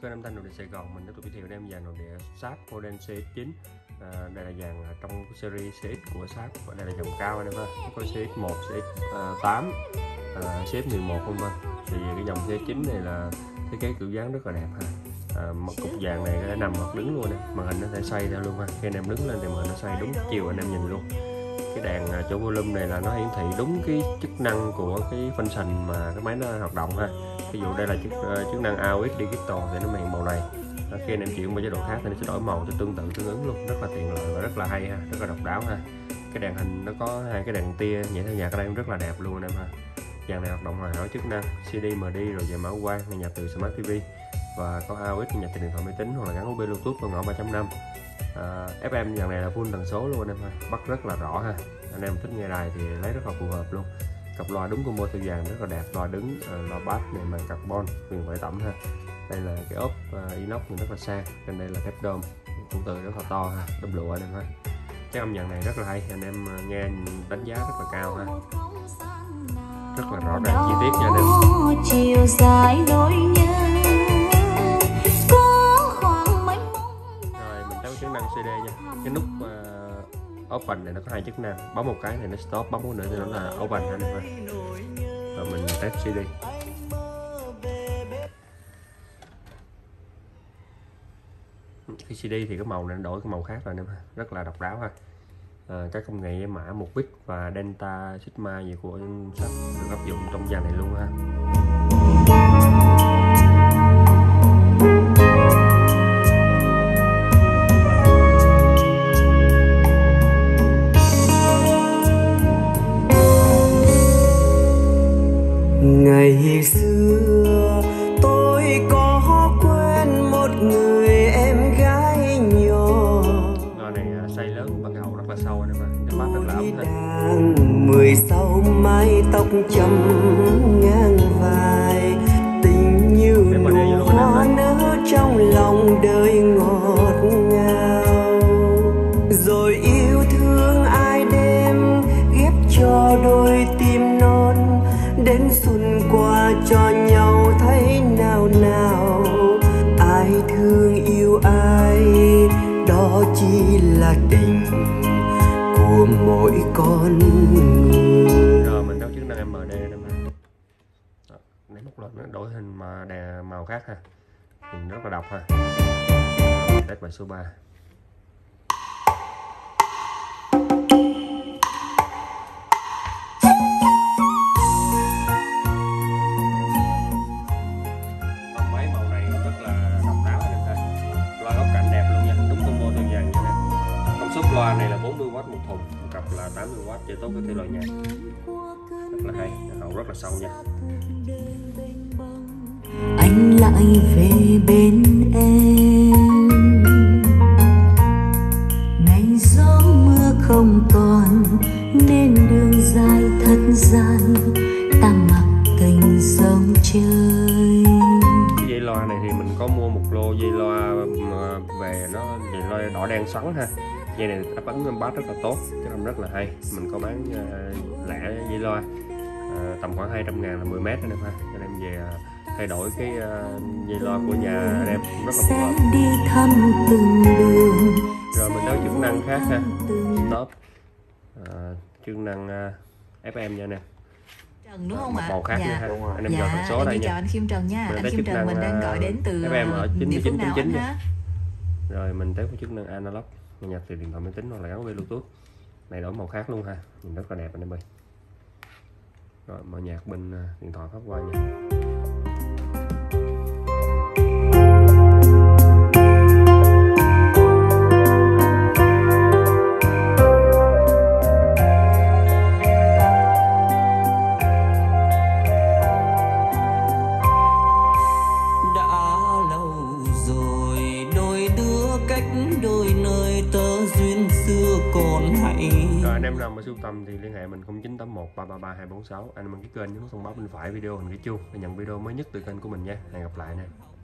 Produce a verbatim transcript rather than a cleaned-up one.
kênh âm thanh nội địa Sài Gòn, mình tiếp tục giới thiệu đem dàn nội địa Sharp model xê ích chín. À, đây là dàn trong series xê ích của Sharp, và đây là dòng cao anh em ha. Có xê ích một, xê ích tám, à, xê ích mười một vân vân. Thì cái dòng xê ích chín này là thiết kế kiểu dáng rất là đẹp ha. À, mặt cục dàn này có thể nằm hoặc đứng luôn nè, màn hình nó thể xoay ra luôn ha. Khi anh em đứng lên thì màn hình nó xoay đúng chiều anh em nhìn luôn. Cái đèn chỗ volume này là nó hiển thị đúng cái chức năng của cái function mà cái máy nó hoạt động ha. Ví dụ đây là chức chức năng a u ích Digital thì nó màn màu này. Khi anh em chuyển qua chế độ khác thì nó sẽ đổi màu cho tương tự tương ứng luôn, rất là tiện lợi và rất là hay ha, rất là độc đáo ha. Cái đèn hình nó có hai cái đèn tia nhảy theo nhạc ở đây cũng rất là đẹp luôn anh em ha. Dàn này hoạt động hoàn hảo chức năng xê đê, em đê rồi dàn mã quang nghe nhạc từ Smart ti vi, và có a u ích nghe nhạc từ điện thoại máy tính hoặc là gắn u ét bê Bluetooth vào ngõ ba chấm năm. À, ép em dàn này là full tần số luôn anh em ha, bắt rất là rõ ha. Anh em thích nghe đài thì lấy rất là phù hợp luôn. Cặp loa đúng combo theo dàn rất là đẹp, loa đứng, loa bass này màn carbon huyền thoại tẩm ha. Đây là cái ốp uh, inox rất là sang, trên đây là thép đôm cũng từ rất là to ha, đâm lụa anh em ha. Cái âm dàn này rất là hay, anh em nghe đánh giá rất là cao ha, rất là rõ ràng chi tiết nha anh em. Chiều dài nỗi nhớ có khoảng mấy rồi mình tới chức năng xê đê nha. Cái nút uh, open này nó có hai chức năng, bấm một cái thì nó stop, bấm một nữa thì nó là open anh em ha. Rồi mình test xê đê. Khi xê đê thì cái màu này nó đổi cái màu khác rồi anh em ha, rất là độc đáo ha. À, cái công nghệ mã một bit và Delta Sigma gì của Sharp được áp dụng trong dàn này luôn ha. Ngày xưa tôi có quen một người em gái nhỏ. Loa này size lớn, ban đầu rất là sâu anh em ạ, cái bass rất là ấm ha. Mười sau mái tóc chấm ngang vai, tình như nụ hoa nở trong lòng đời ngọt ngào. Rồi yêu thương ai đêm ghép cho đôi tim non, đến xuân qua cho nhau thấy nào nào. Ai thương yêu ai, đó chỉ là tình của mỗi con người. Rồi mình đeo chức năng em đê đây mà. Lấy một lần nó đổi hình mà đèn màu khác ha, nhìn rất là độc ha. Test bài số ba. Máy màu này rất là độc đáo anh em ha. Loa góc cạnh đẹp luôn nha, đúng combo theo dàn nha em. Công suất loa này là bốn mươi oát một thùng, một cặp là tám mươi oát, chơi tốt với thể loại nhạc. Rất là hay, hậu rất là sâu nha. anh lại về bên em, ngày gió mưa không còn nên đường dài thật gian, ta mặc kênh sông chơi. Cái dây loa này thì mình có mua một lô dây loa về, nó dây loa đỏ đen xoắn ha. Dây này đáp ứng bass rất là tốt, cái âm rất là hay. Mình có bán uh, lẻ dây loa uh, tầm khoảng hai trăm ngàn là mười mét anh em ha. Anh em về uh, thay đổi cái uh, dây loa của nhà anh em rất là phù hợp. Đi thăm từng đường. Rồi mình nói chức năng khác ha, stop, uh, chức năng uh, ép em nha anh em. Trần đúng không ạ? Màu khác dạ. nha ha. Anh em dạ, chọn tần số đây nha. Chào anh Khiêm Trần nha. Mình anh Khiêm Trần mình đang gọi đến từ ép em ở chín mươi chín chấm chín nha. ha? Rồi mình tới với chức năng analog, nghe nhạc từ điện thoại máy tính hoặc là gắn với Bluetooth. Này đổi màu khác luôn ha, nhìn rất là đẹp anh em ơi. Rồi mở nhạc bên điện thoại phát qua nha. Rồi anh em nào mà sưu tầm thì liên hệ mình không chín tám một ba ba ba hai bốn sáu. Anh em đăng ký kênh nhấn thông báo bên phải video hình cái chuông để nhận video mới nhất từ kênh của mình nha. Hẹn gặp lại nè.